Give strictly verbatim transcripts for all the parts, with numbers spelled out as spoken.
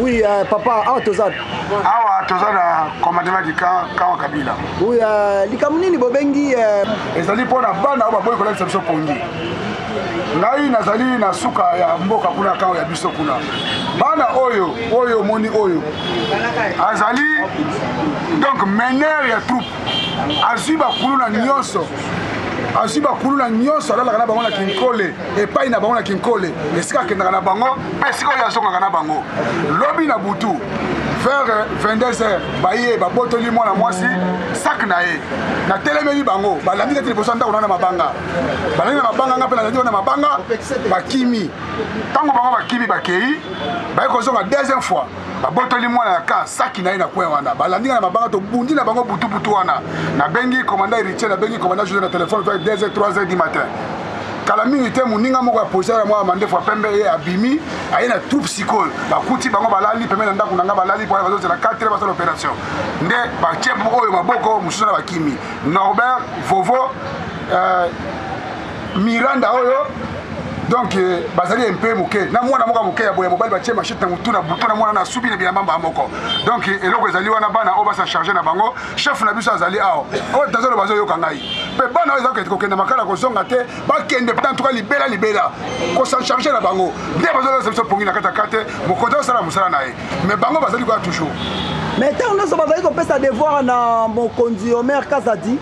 Oui, euh, papa, ah, Tozad. Ah, Tozad a commandement du camp camp Kabila. Oui, euh, likamuni bobengi euh et ça dit pour la bande on va boy collègue c'est pongi. Ngai nazali na suka ya mboka kuna camp ya biso kuna. Bana oyo, oyo moni oyo. Azali donc meneur ya troupe. Aziba kuluna nyonso. Aziba kuluna nyonso ala kana bango na kinkole et pas ina bango na kinkole. Esika kendaka na bango, pesiko ya songa kana bango. Lobi na butu. Vers vingt-deux heures, baye ba botoli mwana mwasi sak na ye. Na telemeli bango, ba landi ka teleposa ndako na mabanga. Ba landi na mabanga ngapela landi na mabanga, ba kimi. Tango bango ba kimi ba kei, ba ko zonga deuxième fois. Ba botoli mwana ka sak na ye na kwe wana. Ba landi na mabanga to bundi na bango butu butu wana. Na bengi commandant Richard, na bengi commandant José na téléphone vers deux heures trois heures du matin. Kala mingi te muninga moko ya posé ya mwa mande fois pembe ye abimi aye na troupe psycho ba kuti bango balali pembe na ndako nanga balali pour bazo la quatre heures l'opération nde ba tchebu oyo maboko mususu na bakimi Norbert Vovo euh, Miranda oyo donc bazali un peu moké na mwana moka moké ya boya mobile ba tche machine na mutu na butu na mwana na subi na bilamba moko donc eloko ezali wana bana o ba sa charger na bango chef na biso azali awo o tazolo bazo yoka ngai pe bana oyo zakete ko kenda makala ko zonga te ba kende peut en tout cas libela libela ko sa charger na bango nde bazo biso pongi na kata kate mokoto sala musala na ye mais bango bazali ko toujours mais tant nous sommes bazali ko pesa devoir na mokonzi Omer Kazadi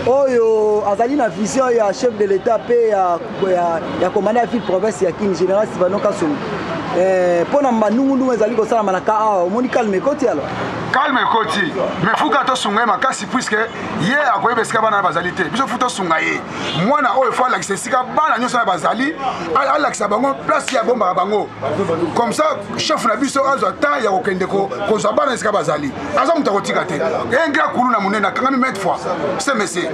oyo azali na vision ya chef de l'état pe ya ya commandant ville province ya King général Sibano Kasongo eh pona manungu ezali ko sala manaka ah omoni calme koti alors calme koti mais fuka to sunga makasi puisque ye akoyeba sika bana bazali te biso futa sunga ye mwana oyo fa la sika bana nyoso na bazali ala kisa bango place ya bomba bango comme ça chef na biso azwa ta ya kokende ko ko za bana sika bazali aza mutakotika te engra kuluna munena kangami mettre fois c'est monsieur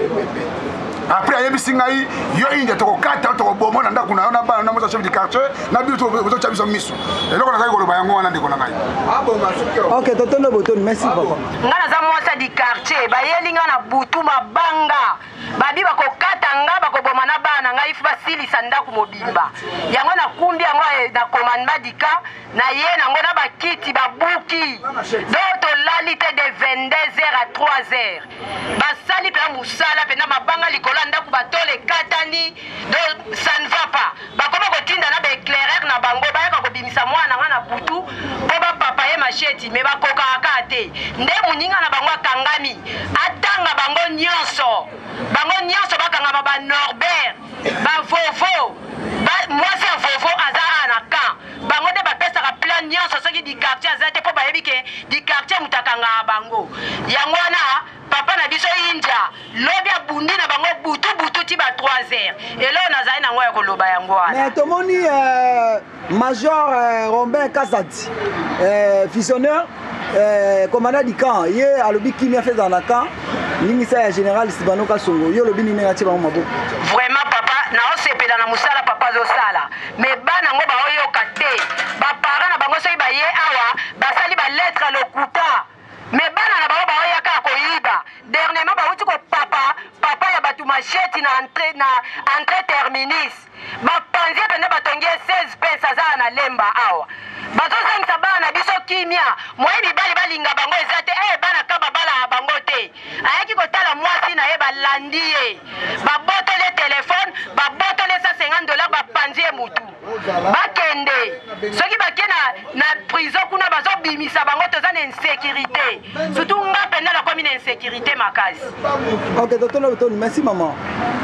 après ayebi singai yo inde to kata to bomo na ndako na bana na moza chef du quartier na biso to chabiso miso eloko na kai ko loba yango wana ndeko na ngai ah bon OK totono botoni merci papa ngana za moza du quartier ba yelinga na butu mabanga babi bako kata nga bako boma na bana ngai fu basili sanda ku mobimba yango na kumbi yango na commandement dika na ye na ngona bakiti babuki doto lalite de vingt-deux heures à trois heures basali pe musala pe na mabanga likolo ndaku batole katani donc ça ne va pas bakoma kotinda na éclaireur na bango bayaka kobimisa mwana nga na butu po ba papa ye macheti me bakoka akate nde muninga na bango akangami atanga bango nyonso bango nyonso bakanga ba Norbert ba Vovo ba moi c'est Vovo azara na kan bango de ba pesa ka plan nyonso soki di quartier azate po ba yebike di quartier mutakanga bango yango na papa na biso India lobi abundi na bango butu butu ti ba trois heures et là on azali na ngoya ko loba yango wana mais tomoni euh, major euh, Robert Kazadi euh, visionnaire euh, commandant du camp ye alobi kimi fait dans la camp ningisa ya général Sibano Kasongo yo lobi nini ngati ba maboko vraiment papa na osepela na musala papa zo sala mais bana ngo ba oyo kate ba para na bango so ba ye awa basali ba lettre lokuta mais bana na bango ba oyo ka ko yiba dernièrement ba uti ko papa papa ya batu macheti na entrée na entrée terminus ba panzie pende batongie seize pesa za na lemba awa bazo zangisa bana biso kimia moyebi bali balinga bango ezate eh bana kaba bala bango te ayaki kotala mwasi na ye balandi ye babotole téléphone babotole cent cinquante dollars bapanzie mutu bakende soki bakena na prison kuna bazo bimisa bango toza na insécurité surtout nga penda la commune insécurité makasi. OK totono totono merci maman.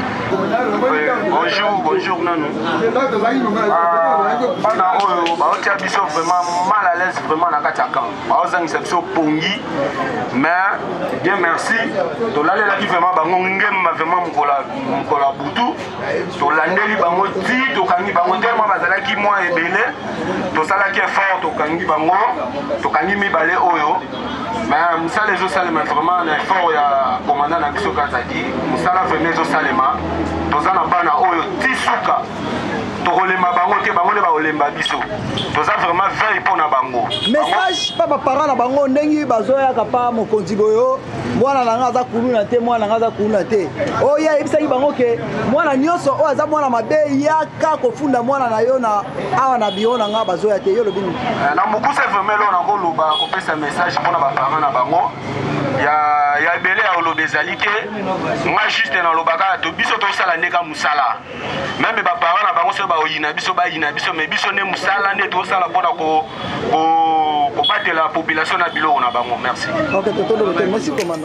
Bonjour, bonjour Nanou. Bana oyo baotia biso vraiment mal à l'aise vraiment na kataka. Baozangisa biso pongi mais bien merci. To lalela ki vraiment bango ngema vraiment mukola mukola butu. To landeli bango ti to kangi bango tellement bazalaki moi ebele. To salaki effort to kangi bango to kangi mibale oyo. mais mosala ezosalema vraiment na effort ya commandant na biso Kazadi mosala vraiment ezosalema toza na bana oyo tisuka tokolemba bango te bango nde bakolemba biso toza vraiment veille mpona bango message pa baparent na bango ndenge bazoyaka pa mokonzi boyo mwana na nga aza kuluna te mwana na nga aza kuluna te oyo ayebisaki bango ke mwana nyonso oyo aza mwana mabe yaka kofunda mwana na yo na awa na biro na nga bazoya te yo lobi nini na mokuse vraiment lo nakoloba kopesa message mpona baparent na bango ya ebele ya oloba ezali ke nga juste nalobaka to biso tosala ndeka mosala meme baparent na bango soki baoyina biso bayina biso me biso nde mosala nde tosala mpona kobatela population na biloko na bango merci. Ok, tonton, merci commandant.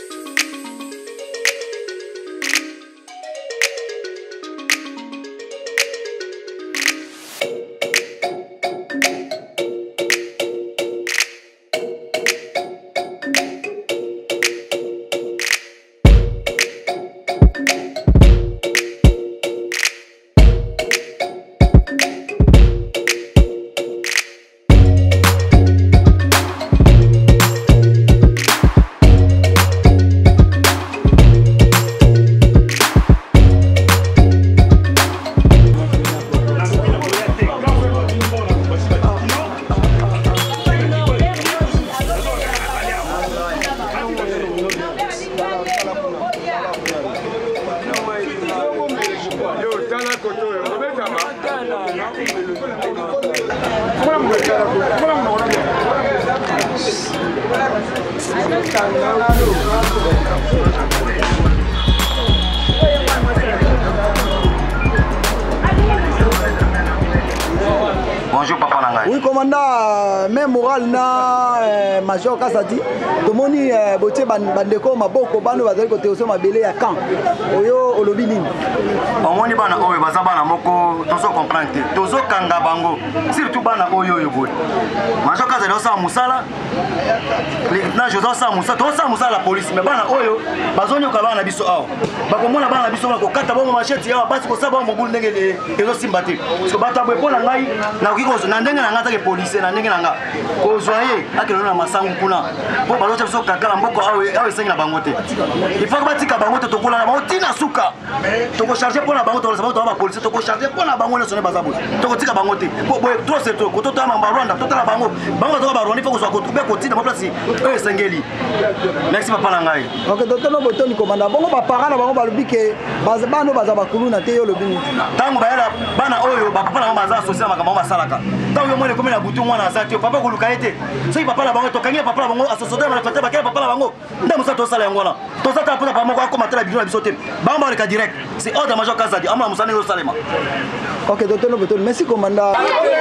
Bonjour papa Nangai. Oui commandant, même moral na euh, major Kazadi. Tomoni euh, botie bandeko maboko bano bazali côté oso mabele ya camp. Oyo olobi nini? Omoni bana oyo baza bana moko tozo comprendre te. Tozo kanga bango. Surtout bana oyo oyo boy. Major Kazadi osa musala. Na jozo sa musala, to sa musala la police mais bana oyo bazonyo ka bana biso awo. Bakomona bana biso ko kata bongo machete ya basi ko saba mo bulu ndenge ezo simbati. So bata boy pona ngai na kiko na ndenge na ngata ke police na ndenge na nga. Ko zoye akelo na masangu kuna. Po bazocha biso kakala mboko awe awe sengi na bango te. Il faut batika bango te tokola na bango tina suka. Toko charger pona bango to sabato ba police toko charger pona bango na sonne bazabo. Toko tika bango te. Po boy trop c'est trop. Ko to ta mamba Rwanda to ta bango. Bango to ba Rwanda faut ko so ko tube ko tina ba place. Eh sengeli. Merci papa Nangai. OK docteur no botoni commandant. Bongo ba parents na bango ba lobi ke bazabano bazaba kuluna te yo lobi. Tango ba bana oyo ba papa na baza associé makambo ba salaka. Tango yo mwana komela butu mwana azati papa koluka ete. So papa na bango to kangi papa na bango associé na fete ba kela papa na bango. Nda musa to sala yango na. To sata pona pa moko akoma tela bidon na biso te. Bango ba ka direct. C'est ordre major Kazadi. Amla musa ne yo salema. OK docteur no botoni. Merci commandant.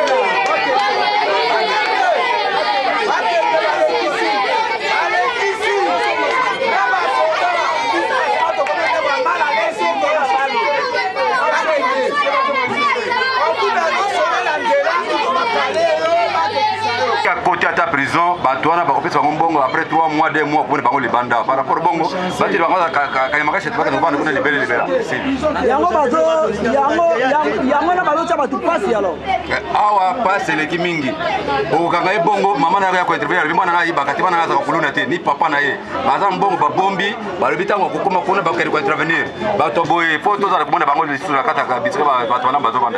Côté à ta prison, Batoana va couper son bongo après trois mois, deux mois pour les bango les bandas. Par rapport au bongo, Bati va quand il m'a caché, tu vas nous vendre les belles libéra. Yango bazo, yango yango na bazo chaba tu passe alors. Awa passe les kimingi. Au kanga bongo, maman n'a rien à intervenir. Lui mana iba kati mana za kuluna te ni papa na ye. Bazam bongo ba bombi, ba lobita ngo kokoma kona ba keri ko intervenir. Ba to boy photo za komona bango le sur la kata ka bitska ba Batoana bazo banda.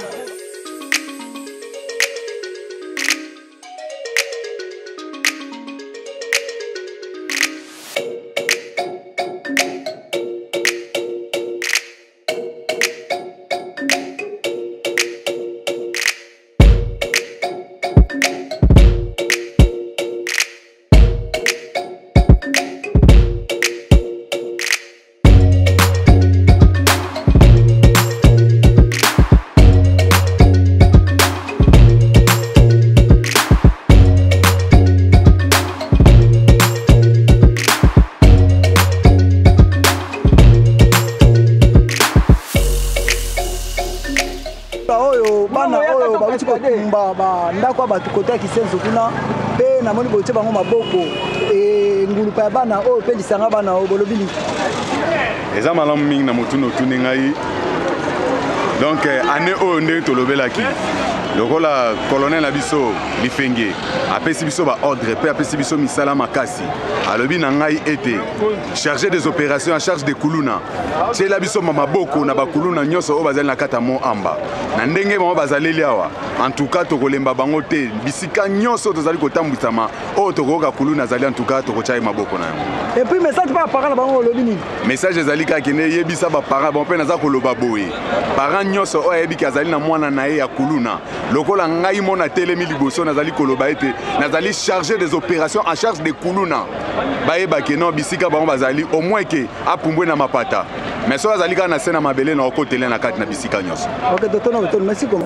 ndako ba tukota kisenzo kuna pe na moni botie bango maboko e ngulu pa bana o pe lisanga bana o bolobili eza malamu mingi na motu no tuni ngai donc année oyo nde tolobelaki lokola colonel na biso Lifenge apesi biso ba ordre pe apesi biso misala makasi alobi na ngai ete chargé des opérations en charge de kuluna tiela biso maboko na bakuluna nyonso oyo bazali na kata mo amba na ndenge bango bazaleli awa en tout cas tokolemba bango te bisika nyonso tozali kotambwisama oyo tokoyoka kuluna azali en tout cas tokotya ye maboko na yango. Et puis message pa parent na bango olobi nini? Message ezali kaka kende yebisa ba parent bon pe naza koloba boye parent nyonso oyo ayebiki azali na mwana na ye ya kuluna lokola ngai mona telemi liboso nazali koloba ete nazali chargé des opérations en charge de kuluna bayebake non bisika bango bazali au moins ke apumbwe na mapata mais so azali kaka na se na mabele na okotele na kati na bisika nyonso. Ok, docteur Noveton, merci comme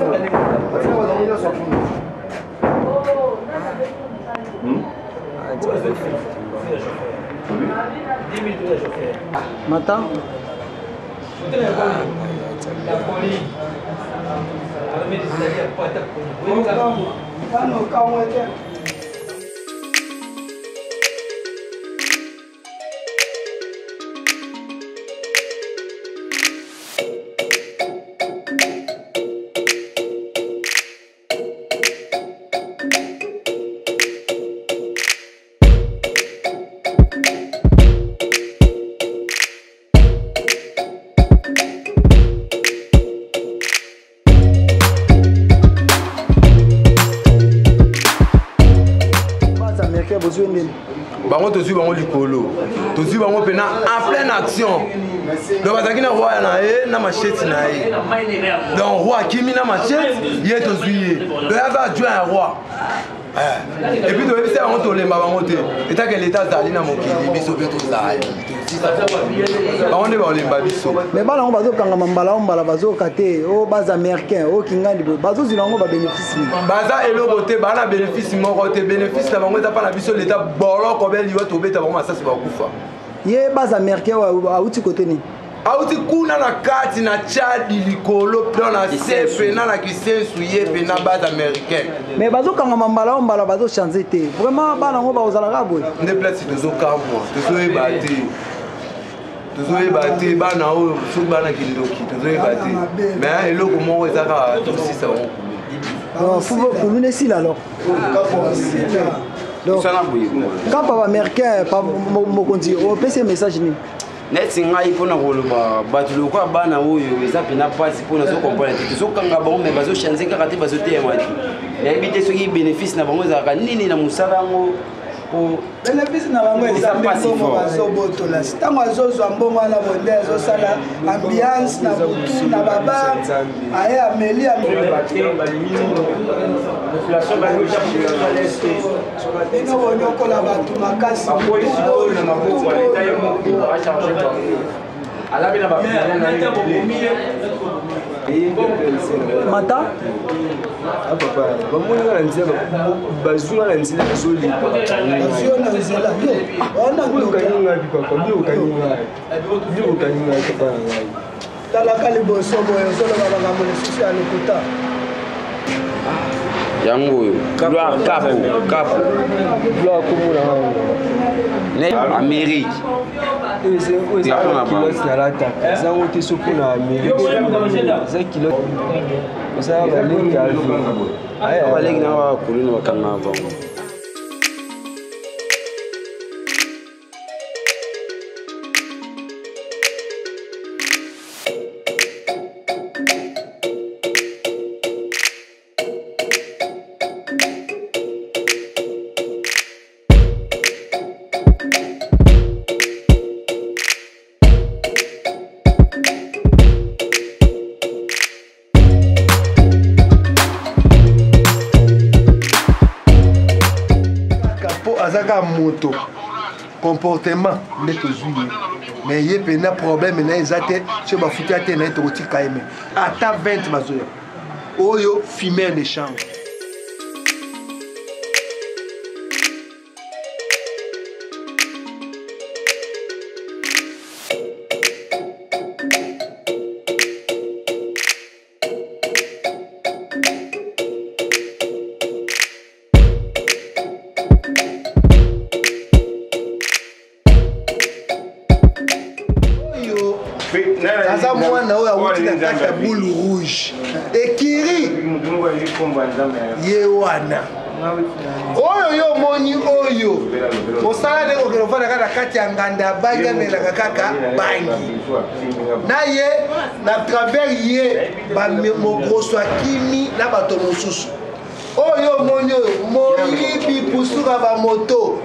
Matin. bango tozwi bango likolo tozwi bango pena en pleine action donc bazalaki na roi na ye na machete na ye donc roi akimi na machete ye tozwi ye donc yaza adjoint ya roi et puis toyebisa yango tolemba bango te etake leta azali na mokili biso mpe tozali bango nde baolemba biso mais bana yango bazokangama mbala o mbala bazoyoka te o baza américain o kingandi boye bazozwila yango babénéfice nini baza eloko te baa na bénéfice moko te bénéfice na bango eza mpa na biso leta boloko beliwa tobeta bango masasi bakufa ye baza américain auti kote nini auti kuna na kati na Tchadi likolo don na se pena na kisensu ye pena baza américain mais bazokangama mbala o mbala bazochange te vraiment bana yango bakozalaka boye nde place tozokamwa tozoyeba te tozoyeba te bana oyo soki bana kindoki tozoyeba te mais eloko moko ezaka tosisa bango kuluna esila alors donc quand papa américain mokonzi opesi message nini neti ngai mpona koloba bato lokola bana oyo eza mpena mpasi mpona zokomprendre te tozokanga bango me bazochange kaka te bazoteyama te nayebi te soki bénéfice na bango ezalaka nini na mosala yango bénéfice na bango eza mbongo bazobotola ntango azozwa mbongo wana bonde azosala ambiance na butu na babar aye ameli bino bonyokola bato makasi mata papa bamoni nga na nzela bazunga na nzela bazolipa bazio na nzela bilokani ngai papa bilokani ngai bilokani ngai papa na ngai talaka liboso boye ozoloba makambo lisusu ya lokuta yango oyo gloire kapo kapo gloire komona ngai amérique kilote nalataka ezango te so mpona amérique eza kilote osala balengi avi balengi na bakolona bakanga bango azaka moto comportement nde tozwi ye mais ye pena problème na eza te so bafuti ya te na ye tokotika ye me ata vingt bazoya oyo fumeur de change aza mwana oyo awuti na kati ya boule rouge ekiri ye wana oyo yo moni oyo mosala ndenge okende ofanda kaka kati ya nganda ya bangi amelaka kaka bangi na ye na travers ye bamogroso akimi na bato mosusu oyo moni oyo moyibi pustuka bamoto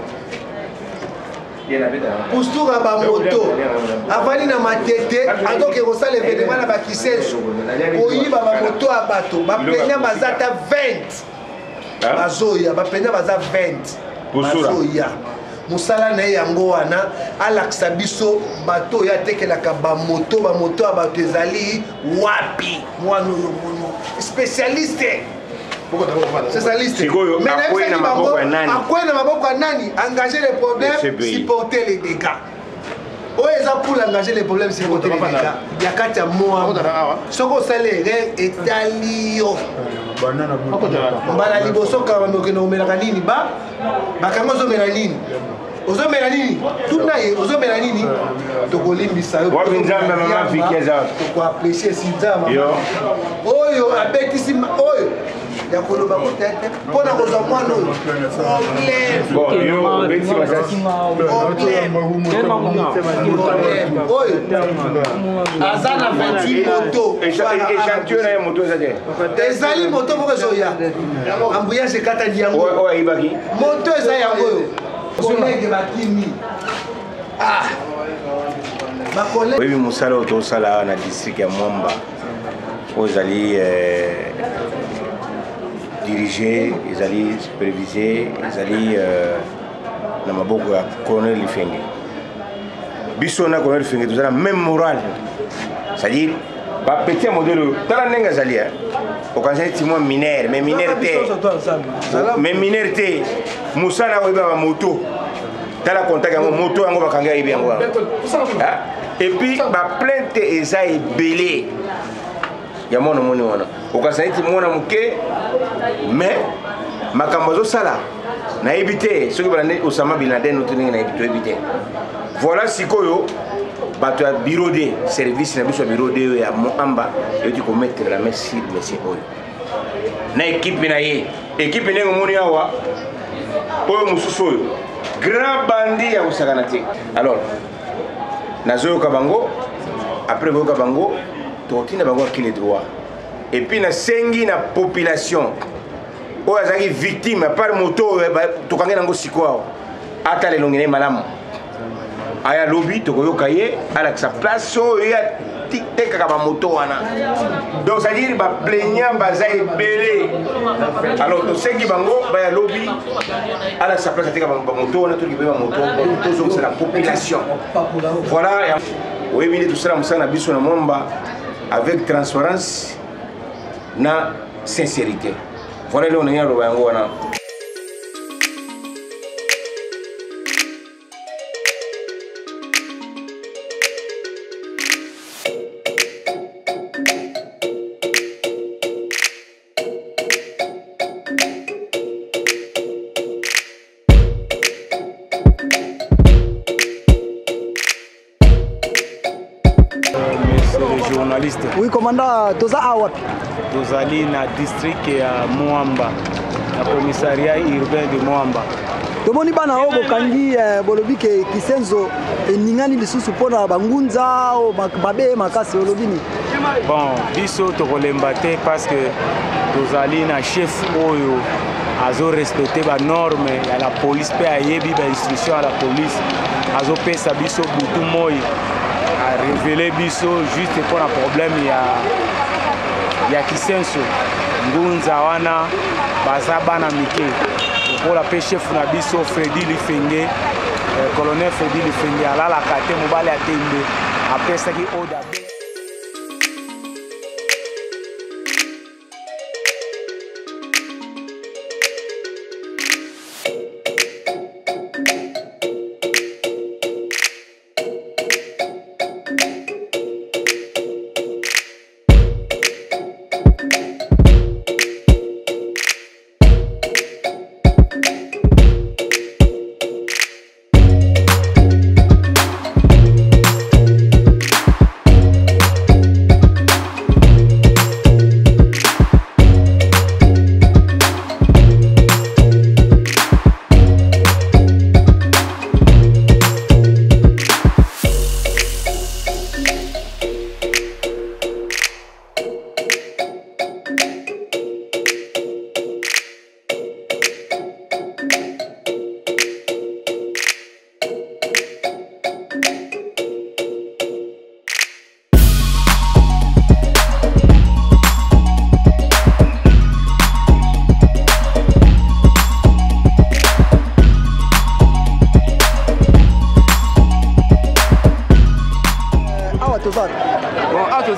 pustuka bamoto avandi na matete azoke kosala evenema na bakisenso oyiba bamoto ya bato baplenya baza ata vingt bazoya baplenya baza vingt bazoya mosala na ye yango wana alakisa biso bato oyo atekelaka bamoto bamoto ya bato ezali wapi mwana oyo mono spécialiste spécialiste mais akwei na maboko ya nani engager les problèmes supporter les dégâts oyo eza pour engager les problèmes supporter les dégâts ya kati ya moa soki osala erreur etali yo mbala liboso kaka bamokende omelaka nini ba bakanga ozomela nini ozomela nini tuna ye ozomela nini tokolimbisa yo tokoapprécie si nzamba oyo abetisi oyo ya koloba kotete mpona kozwa mwana oyo aza na vingt-huit moto ezali moto moko ezoya ambuyage ekataki yango moto eza yango oyo kolege bakimi oyebi mosala oyo tosala na district ya mwamba oyo ezali dirigé, ils allaient superviser, ils allaient euh, dans ma boîte à colonel Lifenge. Bissona colonel Lifenge, tout ça la même morale. C'est-à-dire, bah petit modèle, t'as la nenga zalia. Au quand j'ai dit moi mineur, mais mineur t'es, mais mineur t'es, Moussa n'a pas de moto. T'as la contact avec moto, on va kanga ibi angwa. Et puis, bah plainte et ça est belé. Ya mwana moni wana okasaiti mwana muke mais makambo zo sala na ebité soki bana Osama Bin Laden otuninga na ebité ebité voilà sikoyo bato ya bureau de service na biso bureau de ya Moamba yoti ko mettre la main sur monsieur oyo na équipe na ye équipe nengo moni awa oyo mususu oyo grand bandit ya usakana te alors nazo kabango après boka bango totina bango qui les droits et puis na sengi na population o azaki victime par moto to kangé nango sikwa ata le longene malamu aya lobby to koyoka ye ala sa place so ya teka ka ba moto wana donc ça dire ba plaignant baza ebele alors to sengi bango ba ya lobby ala sa place teka ba moto wana to ki ba moto to zo c'est la population voilà oui bien tout ça musana biso na Mwamba avec transparence na sincérité. Voilà le on est là yango wana. Oui, commandant, toza awapi. Tozali na district ya Mwamba, na commissariat urbain de Mwamba. Tomoni bana o bokangi bolobi ke Kisenzo eningani lisusu pona bangunza o babe makasi olobini. Bon, biso tokolemba te parce que tozali na chef oyo azo respecter ba norme ya la police pe ayebi ba instruction à la police azo pesa biso butu moi a révélé biso juste pour un problème ya ya Kisenso ngunza wana bazaba na mike pour la pe chef na biso Freddy Lifenge eh, colonel Freddy Lifenge alala kate mobali atembe apesa ki oda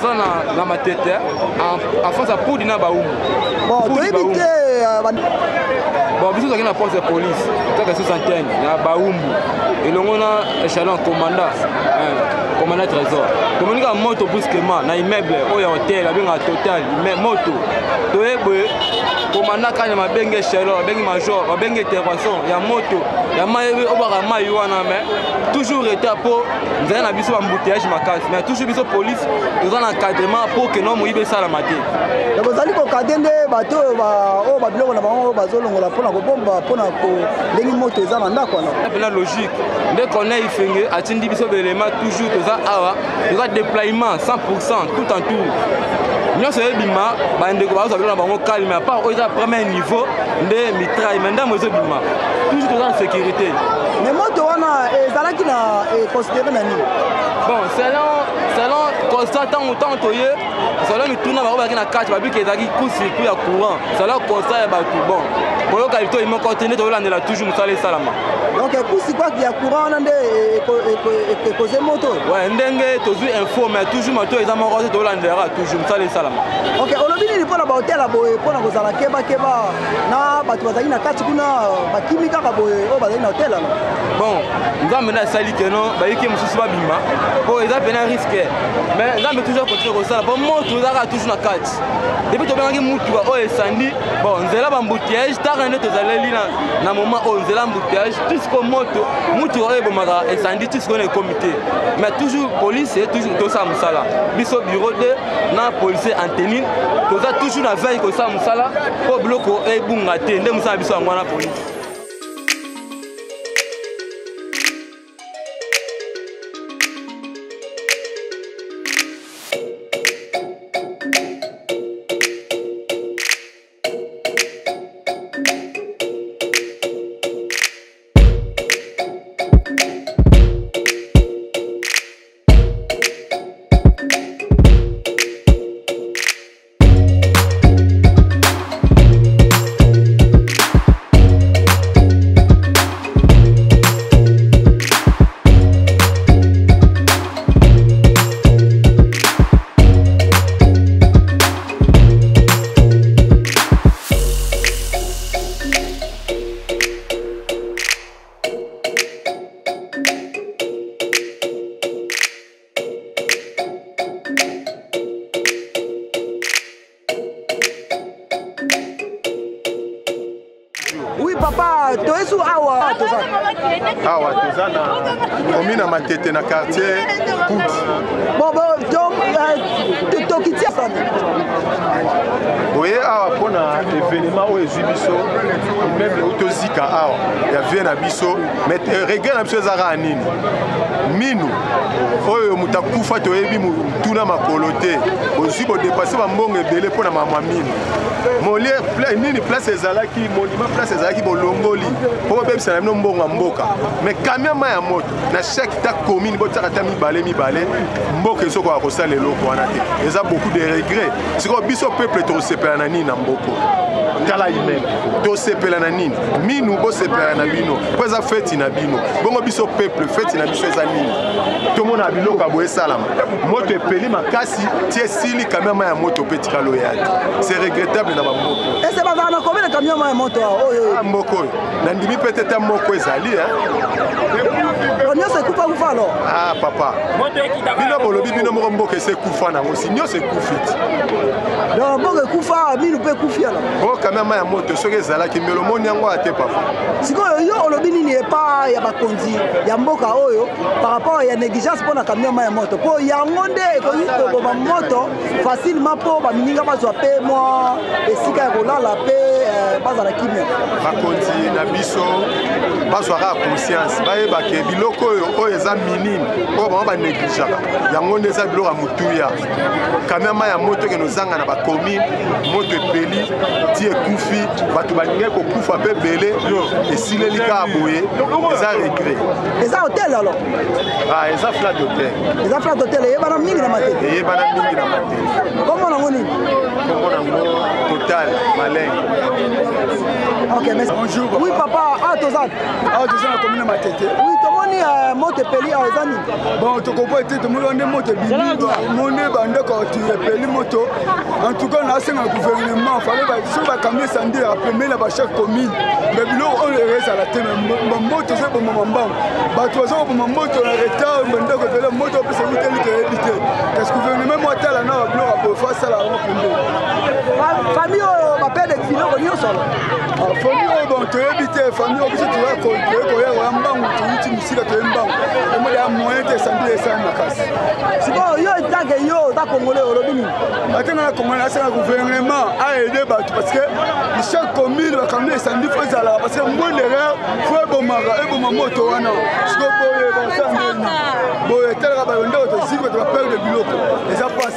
toza na matete en face ya pudi na baumu bon toyebi te bon biso tozalaki na poste ya police kaka soixantaine ya baumbu elongo na échelon commandant commandant trésor tomoni kaka moto brusquement na immeuble oyo ya hotel abengaka total moto toyeboye commandant kanya babenge échelon babengi major babengi intervention ya moto ya mai obaka mai wana mais toujours retard mpo nzala na biso bambouteillage makasi mais toujours biso police toza na encadrement mpo ke no moyibi esalama te bozali kokade nde bato oyo babiloko na bango oyo bazolongola mpona kobomba mpona ndenge moto eza na ndako wana mpena logique nde corneille ifenge atindi biso belema toujours toza awa toza déploiement cent pour cent tout en tout nyonso ebima bandeko bazwa biloko na bango calme apart oyo eza premier niveau nde mitraille mais ndambo ezobima toujours toza na sécurité mais moto wana ezalaki na considéré na nini bon selon selon constat ntango ntango toye selon mituna bango bazalaki na kati babiki ezalaki coup-circuit ya courant selon constat ya bato bon koyoka lito imoko te nde toyolandela toujours mosala esalama donc coup-circuit ya courant wana nde ekoze moto ouais ndenge tozwi info mais toujours moto eza moko te toyolandelaka toujours mosala esalama ok olobi nini mpona bahotela boye mpona kozala kebakeba na bato bazali na kati kuna bakimi kaka boye oyo bazali na hotel ana bon nzambe nde asali keno bayiki mosusu babima mpo eza pena risque mais nzambe toujours continue kosala mpo moto ezalaka toujours na kati depuis tobengaki mutuka oyo esandi bon nzela bambouteillage taka nde tozaleli na moment oyo nzela mbouteillage tusiko moto mutuka oyo ebomaka esandi tusiko na ekomi te mais toujours police toujours tosala mosala biso bureau de na policier antenine toza toujours na veille kosala mosala mpo biloko ebunga te nde mosala biso yango wana police awa toza na komi na matete na quartier Pout tokitia boye awa mpona événement oyo ezwi biso immeuble oyo tozika awa ya vie na biso mais regret na biso ezaka nini minu oyo moto akufa toyebi motuna makolo te bozwi bodepase bambongo ebele mpona mamwa minu molie nini place ezalaki monument place ezalaki bolongoli mpo bobebisa na bino mbongo ya mboka mais kamiama ya moto na chaque ta commune botiaka ta mibale mibale mboka ezokoka kosala eloko wana te eza beaucoup de regret sikoyo biso peuple tosepela na nini na mboko tala imene tosepela na nini minu bosepela na bino mpo eza feti na bino bongo biso peuple feti na biso eza nini tomona biloko boye esalama moto epeli makasi ti esili kamiama ya moto mpe tikala oyo yaki c'est regrettable na bamboko ese bazala na combien de kamiama ya moto oyo mboko oyo nandimi mpe te ta moko ezali nyonso ekufa kufa alo ah papa bino bolobi bino moko mboka ese ekufa nango si nyonso ekufi ti donc mboka ekufa minu mpe ekufi ala o kamiama ya moto soki ezalaki mbelo omoni yango ate papa sikoyo yo olobi nini epa ya bakonzi ya mboka oyo par rapport ya négligence mpona kamiama ya moto mpo yango nde ekoki koboma moto facilement mpo bamininga bazwa mpe mwa esika ya kolala mpe bazala kimia bakonzi na biso bazwaka conscience bayebake biloko oyo oyo eza minime oyo bango banegligeaka yango nde eza biloko ya motuya kamiama ya moto ekende ozanga na bacommune moto epeli ti ekufi bato balingi kokufa mpe ebele esileli kaka boye eza regret eza hotel alors eza flat hotel eza flat hotel eyebana mingi na matete eyebana mingi na matete kombo nango nini kombo nango total malenge ok merci bonjour oui papa ah toza ah toza na commune matete oui tomoni tomoni moto epeli awa eza nini? Bon, tokopa ete tomoni wana moto ebimi moni bandeko epeli moto. En tout cas, nasenga gouvernement fallait soki bakambi esandi apemeli na bachaque commune mais biloko oyo ezala te moto eza ebomama mbango bato baza koboma moto na retard bandeko epele moto opesa biteli toyebi te kasi gouvernement mwatala na babiloko apofa asala yango pembeni famille oyo bapede biloko nyonso famille oyo bon toyebi te famille oyo biso toyekoya mbangu toyuti mosika toye mbangu emode ya moyen te esandi esali makasi sikoyo yo etanke yo oza congolais olobi nini atenga na congolais asenga gouvernement aide bato parce que chaque commune bakambi esandi fo ezalaka parce que moindre erreur fo ebomaka eboma moto wana siko boye basandeni boye etalaka bandeko tosiki bato baperde biloko eza pasi.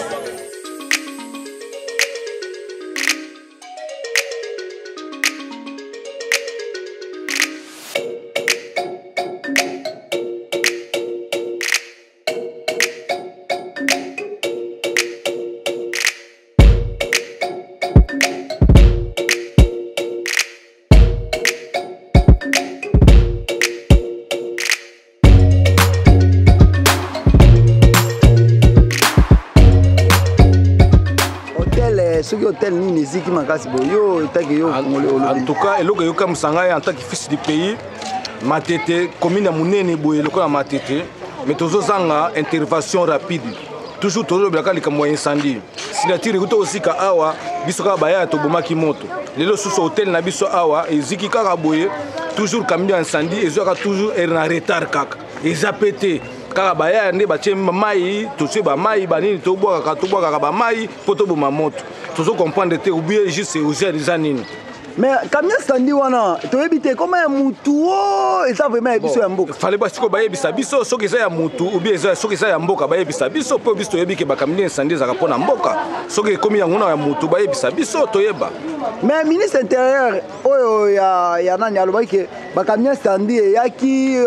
soki hôtel nini eziki makasi boye yo etaki yo en tout cas eloko eyokamwisa ngai en tant que fils du pays Matete commune ya monene boye lokola Matete mais tozozanga intervention rapide toujours tozolobelaka likambo ya incendie signature ekuti osika awa biso kaka baya tobomaki moto lelo susu hôtel na biso awa eziki kaka boye toujours kambi ya incendie ezwaka toujours er na retard kaka eza pete kaka baya nde batie mai totie bamai banini tobwakaka tobwakaka bamai mpo toboma moto tozo comprendre te obie juste ozia eza nini mais kamia standi wana toyebi te koma ya mutu o eza vraiment ya biso ya mboka fale basiko bayebisa biso soki eza ya mutu ou bien soki eza ya mboka bayebisa biso mpo biso toyebi ke bakamini incendie ezaka mpona mboka soki ekomi yango na ya mutu bayebisa biso toyeba mais ministre intérieur oyo ya ya nani alobaki ke bakamia standi eyaki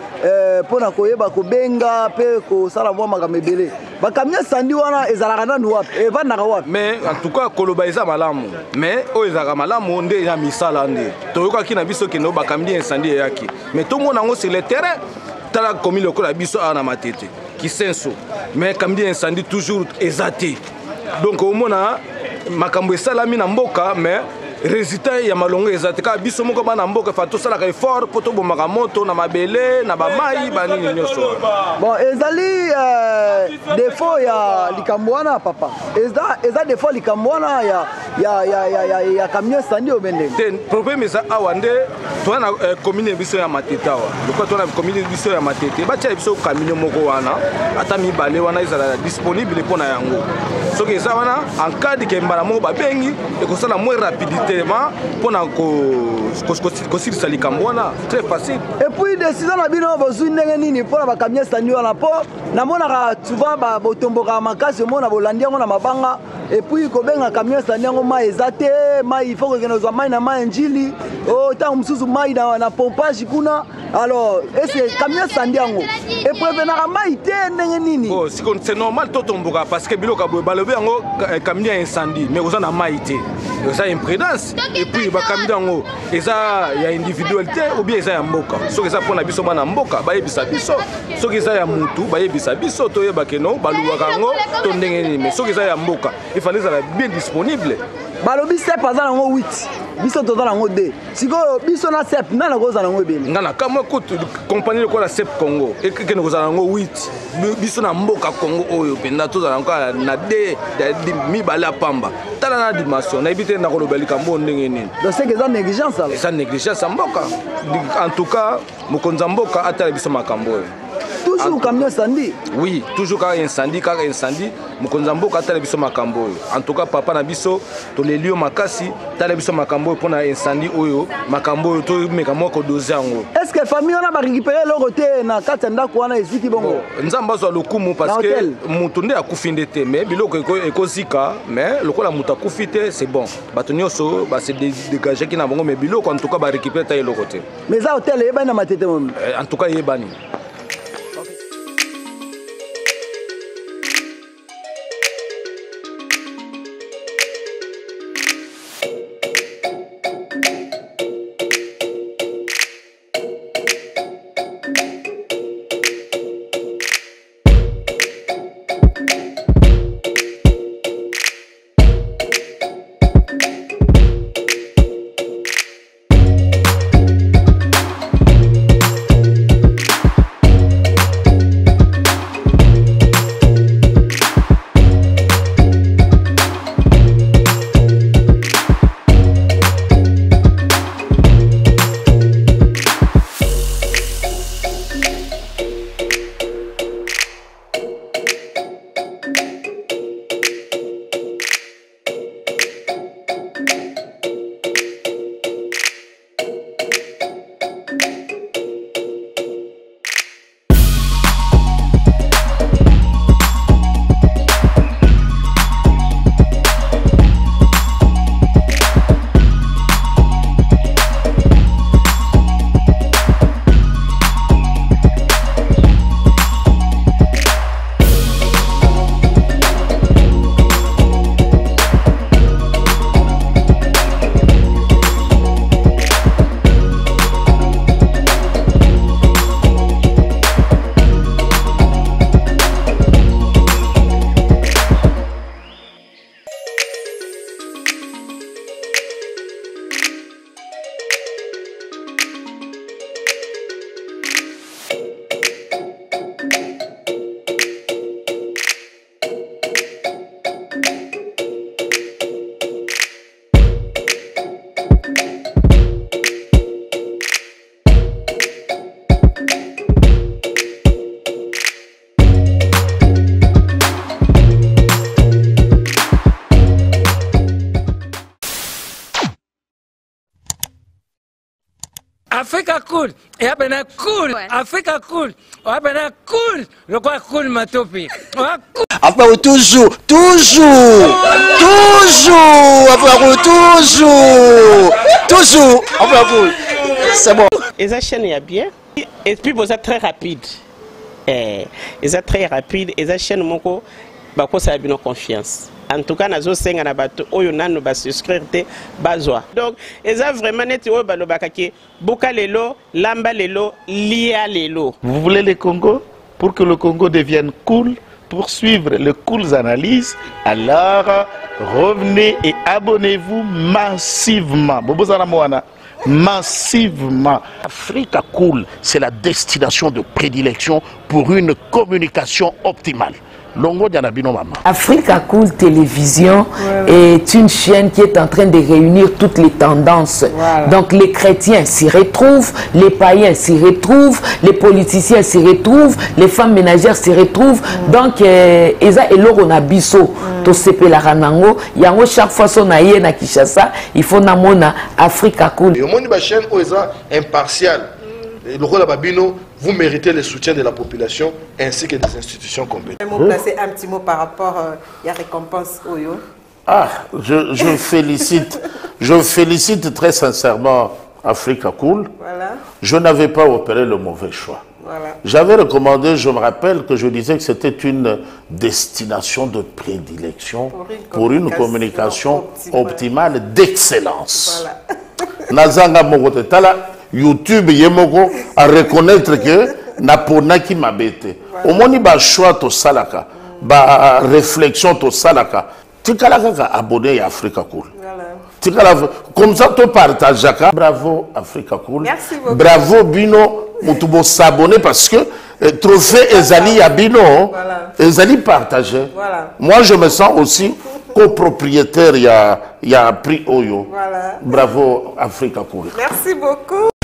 mpona koyeba kobenga mpe kosala mwa makambo ebele bakamia standi wana ezalaka nanu wapi evandaka wapi mais en tout cas koloba eza malamu mais oyo ezalaka malamu nde ya misala nde toyokaki na biso kende bakambi incendie eyaki mais tomona yango sur le terrain tala komi lokola biso awa na Matete kisenso mais kambi incendie toujours eza te donc omona makambo esalami na mboka mais résultat ya malongo eza te kaka biso moko bana mboka fa tosalaka effort mpo tobomaka moto na mabele na bamai banini nyonso bon ezali défaut ya likambo wana papa eza eza défaut likambo wana ya ya ya ya ya ya camion sandi obende te problème eza awa nde toza na commune biso ya Matete awa lokola toza na commune biso ya Matete batia biso camion moko wana ata mibale wana ezala disponible mpo na yango soki eza wana en cas de kembala moko babengi ekosala moins rapidité mpona kosilisa likambo wana très facile et puis décision na bino bozwi ndenge nini mpona bakamia standi wana mpo namonaka souvent botombokaka makasi omona bolandi yango na mabanga et puis kobenga kamia standi yango mai eza te mai ifo kokende kozwa mai na mai njili ntango mosusu mai na pompage kuna alors ese kamia standi yango eprevenaka mai te ndenge nini c'est normal totomboka parce que biloko boye balobi yango kamia ya incendie mais oza na mai te eza imprudence et puis bakambi yango eza ya individualité ou bien eza ya mboka soki eza mpona biso bana mboka bayebisa biso soki eza ya mutu bayebisa biso toyeba keno balubaka yango to ndenge nini mais soki eza ya mboka ifale ezala bien disponible balobi sep aza nango huit biso toza nango deux sikoyo biso na sep nani akozala nango ebele nga na kamwa kutu kompani lokola sep congo ekende kozala nango huit biso na mboka congo oyo mpenza tozala nango na de mibale ya pamba tala na dimension nayebi te nakoloba likambo ndenge nini donc seke eza négligence ala eza négligence ya mboka en tout cas mokonzi ya mboka atala biso makambo oyo toujours camion incendie oui toujours kaka incendie kaka incendie mokonzi ya mboka atala biso makambo oyo en tout cas papa na biso toleli yo makasi tala biso makambo oyo mpona incendie oyo makambo oyo tomeka moko dose yango est ce que famille wana barécupere eloko te na kati ya ndako wana eziki bongo nzambe azwa lokumu parce que moto nde akufi nde te mais biloko ekozika mais lokola moto akufi te c'est bon bato nyonso base dégageki na bango mais biloko en tout cas barécupere ta eloko te mais eza hotel eyebani na Matete momi en tout cas eyebani Africa cool. Et après cool. Africa cool. Après cool. Le quoi cool matopi. Après toujours, toujours, toujours, après toujours, toujours, après cool. C'est bon. Et ça chaîne est bien. Et puis vous êtes très rapide. Et ça très rapide. Et ça chaîne moko, bah quoi ça a bien confiance. En tout cas, nazo senga na bato oyo nanu ba souscrire te bazwa. Donc, eza vraiment neti oyo balobaka ke boka lelo, lamba lelo, lia lelo. Vous voulez le Congo? Pour que le Congo devienne cool, pour suivre les cool analyses, alors revenez et abonnez-vous massivement. Bobozana Moana. Massivement. Africa Cool, c'est la destination de prédilection pour une communication optimale. Africa Cool Télévision voilà. est une chaîne qui est en train de réunir toutes les tendances. Voilà. Donc les chrétiens s'y retrouvent, les païens s'y retrouvent, les politiciens s'y retrouvent, les femmes ménagères s'y retrouvent. Mm. Donc, Eza et Loro Nabiso, to sepe la ranango, yango chaque fois son aïe na Kinshasa, il faut namona Africa Cool. Et au monde de la chaîne, Eza impartial. Le rôle de Babino, vous méritez le soutien de la population ainsi que des institutions compétentes. Je vais placer un petit mot par rapport à la récompense Oyo. Ah, je, je félicite, je félicite très sincèrement Africa Cool. Voilà. Je n'avais pas opéré le mauvais choix. Voilà. J'avais recommandé, je me rappelle que je disais que c'était une destination de prédilection pour une pour communication, une communication optimale, optimale d'excellence. Voilà. Nazanga Mogotala. YouTube yemoko à reconnaître que napona qui m'a bêté. Au moins ba choix to salaka, ba réflexion to salaka. Tikala kaka abonné à Africa Cool. Tikala comme ça to partage jaka. Bravo Africa Cool. Merci beaucoup. Bravo Bino, mutubo s'abonner parce que eh, trophée Ezali ya Bino, voilà. Ezali partagé. Voilà. Moi je me sens aussi copropriétaire, il y a, il y a un prix Oyo. Voilà. Bravo Africa Cool. Merci beaucoup.